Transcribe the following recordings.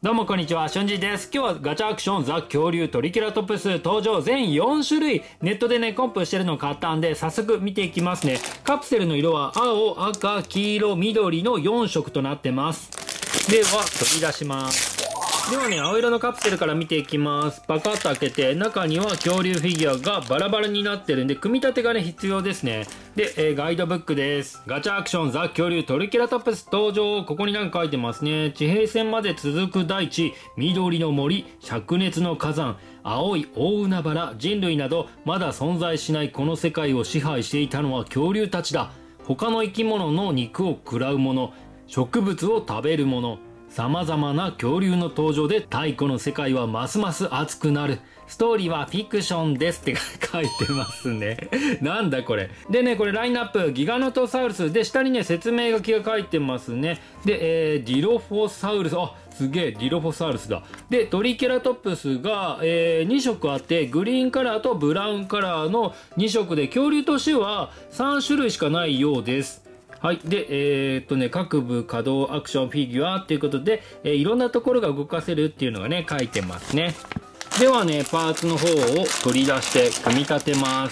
どうもこんにちは、しゅんじです。今日はガチャアクションザ恐竜トリケラトプス登場全4種類。ネットでね、コンプしてるのを買ったんで、早速見ていきますね。カプセルの色は青、赤、黄色、緑の4色となってます。では、取り出します。ではね、青色のカプセルから見ていきます。パカッと開けて、中には恐竜フィギュアがバラバラになってるんで、組み立てがね、必要ですね。で、ガイドブックです。ガチャアクションザ恐竜トリケラトプス登場。ここになんか書いてますね。地平線まで続く大地、緑の森、灼熱の火山、青い大海原、人類など、まだ存在しないこの世界を支配していたのは恐竜たちだ。他の生き物の肉を食らうもの、植物を食べるもの、様々な恐竜の登場で太古の世界はますます熱くなる。ストーリーはフィクションですって書いてますね。なんだこれ。でね、これラインナップ、ギガノトサウルスで、下にね、説明書きが書いてますね。で、ディロフォサウルス、あ、すげえ、ディロフォサウルスだ。で、トリケラトプスが、2色あって、グリーンカラーとブラウンカラーの2色で、恐竜としては3種類しかないようです。はい。で、各部稼働アクションフィギュアっていうことで、いろんなところが動かせるっていうのがね、書いてますね。ではね、パーツの方を取り出して組み立てます。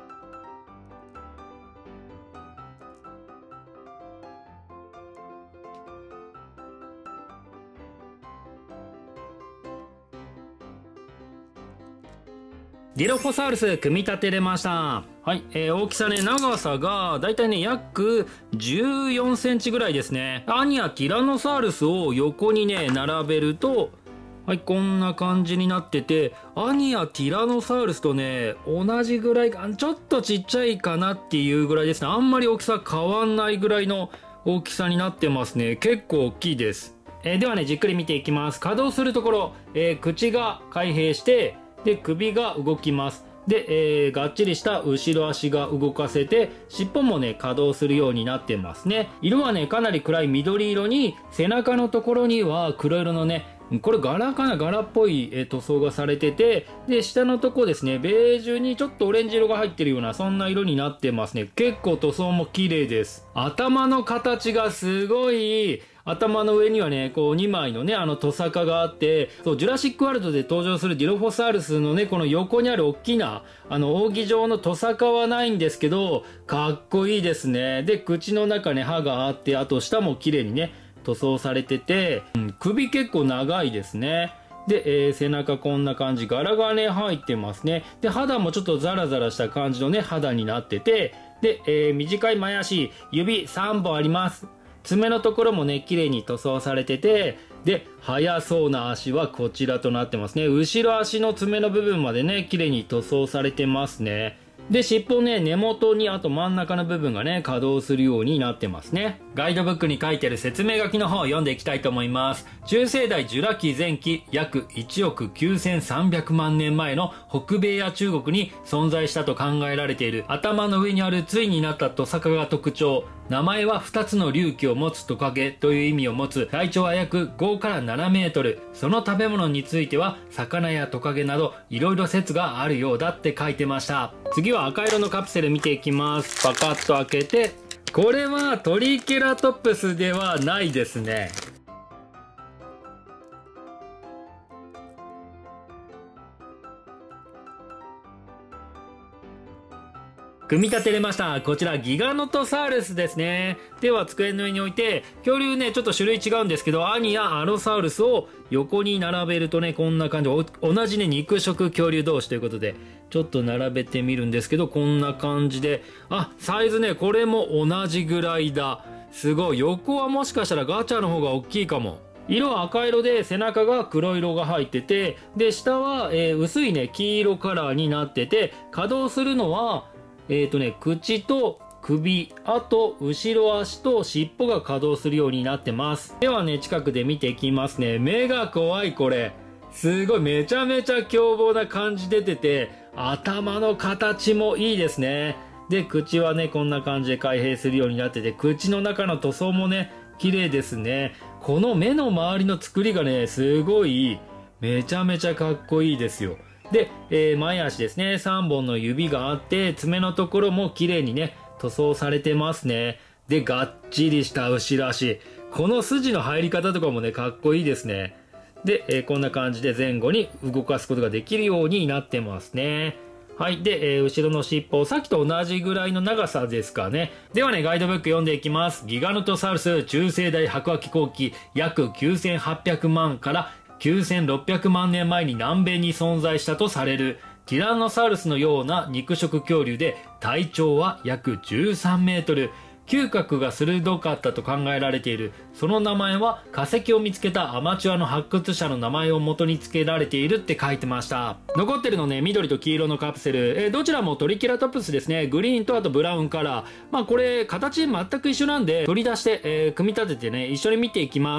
ディロフォサウルス組み立てれました。はい、大きさね、長さがだいたいね、約14センチぐらいですね。アニやティラノサウルスを横にね、並べると、はい、こんな感じになってて、アニやティラノサウルスとね、同じぐらい、ちょっとちっちゃいかなっていうぐらいですね。あんまり大きさ変わんないぐらいの大きさになってますね。結構大きいです。ではね、じっくり見ていきます。稼働するところ、口が開閉して、で、首が動きます。で、がっちりした後ろ足が動かせて、尻尾もね、稼働するようになってますね。色はね、かなり暗い緑色に、背中のところには黒色のね、これ柄かな、柄っぽい、塗装がされてて、で、下のとこですね、ベージュにちょっとオレンジ色が入ってるような、そんな色になってますね。結構塗装も綺麗です。頭の形がすごい、頭の上にはね、こう2枚のね、トサカがあって、そう、ジュラシックワールドで登場するディロフォサウルスのね、この横にある大きな、扇状のトサカはないんですけど、かっこいいですね。で、口の中ね、歯があって、あと下も綺麗にね、塗装されてて、首結構長いですね。で、背中こんな感じ、柄がね、入ってますね。で、肌もちょっとザラザラした感じのね、肌になってて、で、短い前足、指3本あります。爪のところもね、綺麗に塗装されてて、で、速そうな足はこちらとなってますね。後ろ足の爪の部分までね、綺麗に塗装されてますね。で、尻尾ね、根元に、あと真ん中の部分がね、稼働するようになってますね。ガイドブックに書いてる説明書きの方を読んでいきたいと思います。中生代ジュラ紀前期約1億9300万年前の北米や中国に存在したと考えられている頭の上にある対になったトサカが特徴。名前は2つの隆起を持つトカゲという意味を持つ。体長は約5から7メートル。その食べ物については魚やトカゲなどいろいろ説があるようだって書いてました。次は赤色のカプセル見ていきます。パカッと開けて、これはトリケラトプスではないですね。組み立てれました。こちらギガノトサウルスですね。では机の上に置いて、恐竜ね、ちょっと種類違うんですけど、アニやアロサウルスを横に並べるとね、こんな感じ。同じね、肉食恐竜同士ということで、ちょっと並べてみるんですけど、こんな感じで、あ、サイズね、これも同じぐらいだ。すごい。横はもしかしたらガチャの方が大きいかも。色は赤色で背中が黒色が入ってて、で、下は、薄いね、黄色カラーになってて、稼働するのは、口と首、あと後ろ足と尻尾が稼働するようになってます。ではね、近くで見ていきますね。目が怖い、これ。すごい、めちゃめちゃ凶暴な感じ出てて、頭の形もいいですね。で、口はね、こんな感じで開閉するようになってて、口の中の塗装もね、綺麗ですね。この目の周りの作りがね、すごい、めちゃめちゃかっこいいですよ。で、前足ですね。3本の指があって、爪のところも綺麗にね、塗装されてますね。で、がっちりした後ろ足。この筋の入り方とかもね、かっこいいですね。 で、こんな感じで前後に動かすことができるようになってますね。はい。で、後ろの尻尾、さっきと同じぐらいの長さですかね。ではね、ガイドブック読んでいきます。ギガノトサウルス中生代白亜紀後期約9800万から9600万年前に南米に存在したとされるティラノサウルスのような肉食恐竜で体長は約13メートル。嗅覚が鋭かったと考えられている。その名前は化石を見つけたアマチュアの発掘者の名前を元に付けられているって書いてました。残ってるのね、緑と黄色のカプセル。どちらもトリケラトプスですね。グリーンとあとブラウンカラー。まあこれ形全く一緒なんで取り出して、組み立ててね、一緒に見ていきます。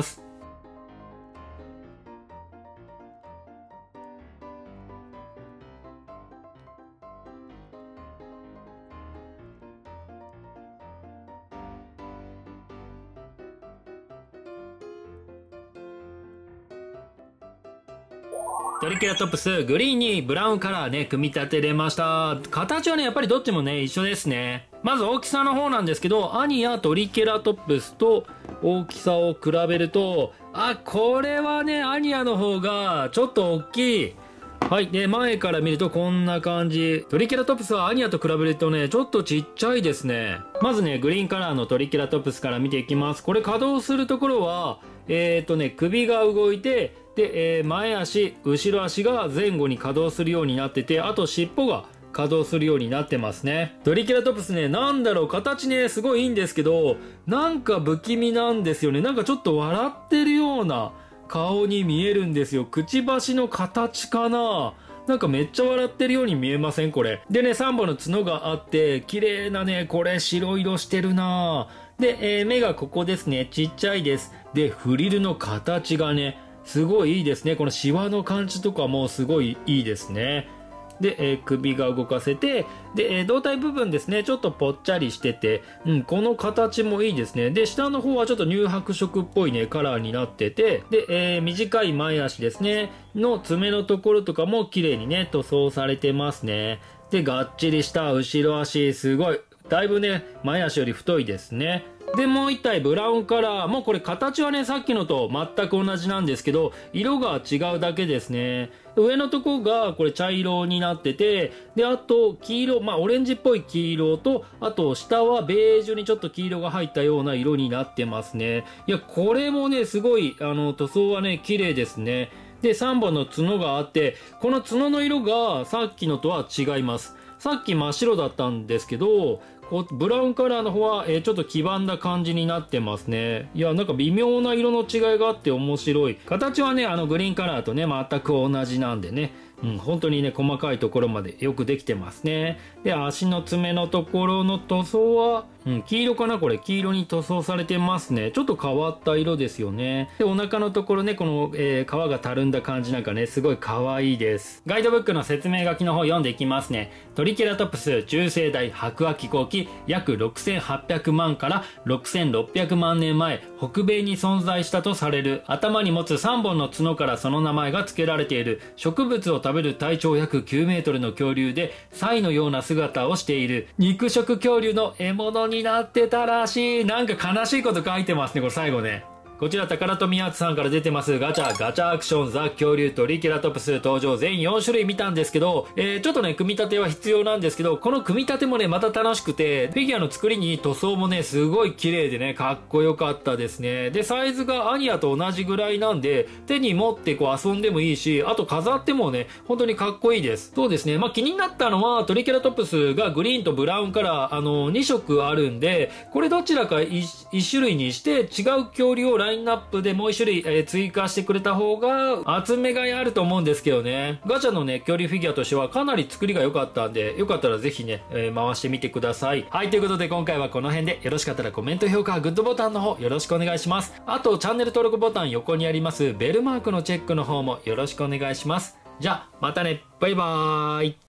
トリケラトプス、グリーンにブラウンカラーね、組み立てれました。形はね、やっぱりどっちもね、一緒ですね。まず大きさの方なんですけど、アニやトリケラトプスと大きさを比べると、これはね、アニアの方がちょっと大きい。はい。で、前から見るとこんな感じ。トリケラトプスはアニアと比べるとね、ちょっとちっちゃいですね。まずね、グリーンカラーのトリケラトプスから見ていきます。これ稼働するところは、首が動いて、で、前足、後ろ足が前後に稼働するようになってて、あと尻尾が稼働するようになってますね。トリケラトプスね、なんだろう、形ね、すごいいいんですけど、なんか不気味なんですよね。なんかちょっと笑ってるような顔に見えるんですよ。くちばしの形かな。なんかめっちゃ笑ってるように見えませんこれ。でね、3本の角があって、綺麗なね、これ白色してるな。で、目がここですね。ちっちゃいです。で、フリルの形がね、すごいいいですね。このシワの感じとかもすごいいいですね。で、首が動かせて、で、胴体部分ですね、ちょっとぽっちゃりしてて、この形もいいですね。で、下の方はちょっと乳白色っぽいね、カラーになってて、で、短い前足ですね、の爪のところとかも綺麗にね、塗装されてますね。で、がっちりした後ろ足、すごい。だいぶね、前足より太いですね。で、もう一体ブラウンカラー。もうこれ形はね、さっきのと全く同じなんですけど、色が違うだけですね。上のとこがこれ茶色になってて、で、あと黄色、オレンジっぽい黄色と、あと下はベージュにちょっと黄色が入ったような色になってますね。いや、これもね、すごい、塗装はね、綺麗ですね。で、3本の角があって、この角の色がさっきのとは違います。さっき真っ白だったんですけど、ブラウンカラーの方は、ちょっと黄ばんだ感じになってますね。いや、なんか微妙な色の違いがあって面白い。形はね、グリーンカラーとね、全く同じなんでね。本当にね、細かいところまでよくできてますね。で、足の爪のところの塗装は、黄色かなこれ。黄色に塗装されてますね。ちょっと変わった色ですよね。で、お腹のところね、この、皮がたるんだ感じなんかね、すごい可愛いです。ガイドブックの説明書きの方読んでいきますね。トリケラトプス中生代白亜紀後期約6800万から6600万年前、北米に存在したとされる。頭に持つ3本の角からその名前が付けられている。植物を食べる体長約9メートルの恐竜で、サイのような姿をしている。肉食恐竜の獲物になってたらしい。なんか悲しいこと書いてますね、これ最後ね。こちら、宝富敦さんから出てますガチャアクションザ恐竜トリケラトプス登場全4種類見たんですけど、ちょっとね、組み立ては必要なんですけど、この組み立てもね、また楽しくて、フィギュアの作りに塗装もね、すごい綺麗でね、かっこよかったですね。で、サイズがアニアと同じぐらいなんで、手に持ってこう遊んでもいいし、あと飾ってもね、本当にかっこいいです。そうですね、気になったのは、トリケラトプスがグリーンとブラウンカラー、2色あるんで、これどちらか 1種類にして、違う恐竜をラインナップでもう1種類、追加してくれた方が集めがいあると思うんですけどね。ガチャのね、恐竜フィギュアとしてはかなり作りが良かったんで、よかったらぜひね、回してみてください。はい、ということで今回はこの辺で、よろしかったらコメント、評価、グッドボタンの方よろしくお願いします。あと、チャンネル登録ボタン横にありますベルマークのチェックの方もよろしくお願いします。じゃあ、またね。バイバーイ。